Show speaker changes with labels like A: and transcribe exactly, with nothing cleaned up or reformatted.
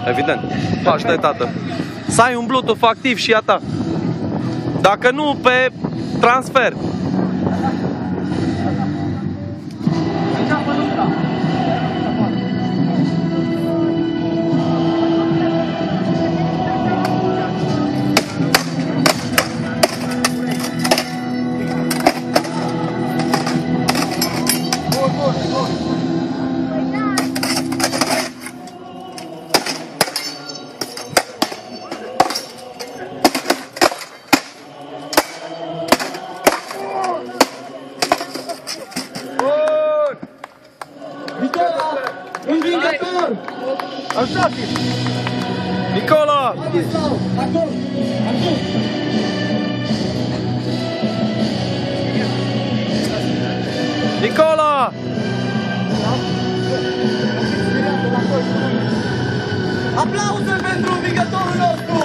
A: Evident. Paște, tată. Să ai un Bluetooth activ și a ta. Dacă nu, pe transfer.
B: Învingător! Așa fi!
A: Nicola!
B: Acum! Acum!
A: Nicola!
B: Aplauze pentru învingătorul nostru!